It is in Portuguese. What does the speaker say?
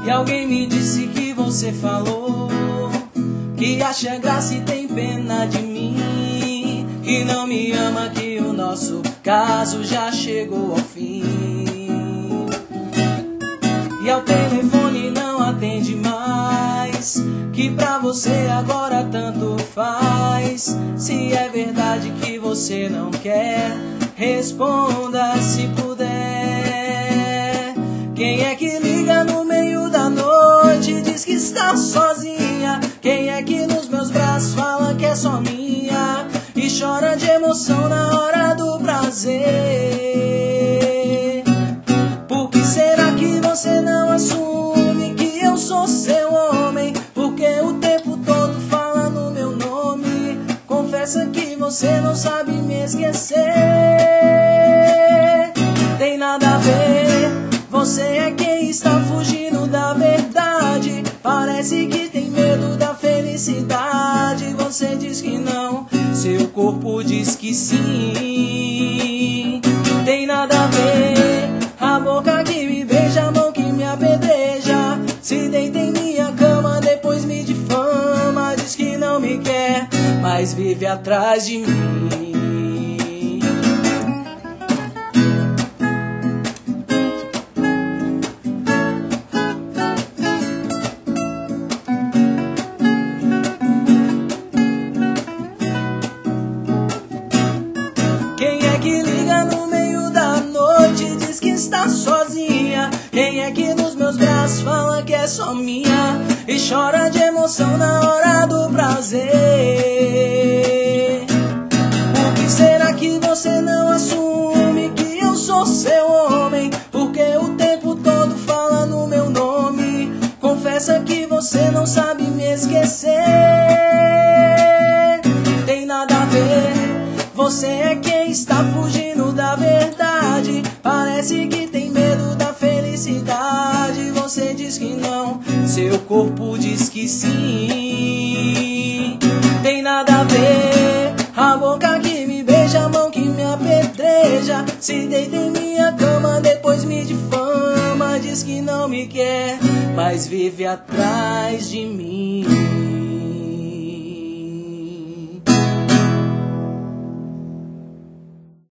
E alguém me disse que você falou que acha graça e tem pena de mim, que não me ama, que o nosso caso já chegou ao fim. E ao telefone não atende mais, que pra você agora tanto faz. Se é verdade que você não quer, responda se puder. Quem é que liga no meio da noite e diz que está sozinha? Quem é que nos meus braços fala que é só minha e chora de emoção na hora do prazer? Por que será que você não assume que eu sou seu homem? Porque o tempo todo fala no meu nome. Confessa que você não sabe me esquecer. Tem nada a ver, você é quem está fugindo da verdade. Parece que tem medo da felicidade. Você diz que não, seu corpo diz que sim. Tem nada a ver, a boca que me beija, a mão que me apedreja. Se deita em minha cama, depois me difama. Diz que não me quer, mas vive atrás de mim. Quem é que liga no meio da noite e diz que está sozinha? Quem é que nos meus braços fala que é só minha e chora de emoção na hora do prazer? Por que será que você não assume que eu sou seu homem? Porque o tempo todo fala no meu nome. Confessa que você não sabe me esquecer. Tem nada a ver, você é quem está fugindo da verdade. Parece que tem medo da felicidade. Você diz que não, seu corpo diz que sim. Tem nada a ver, a boca que me beija, a mão que me apedreja. Se deita em minha cama, depois me difama. Diz que não me quer, mas vive atrás de mim.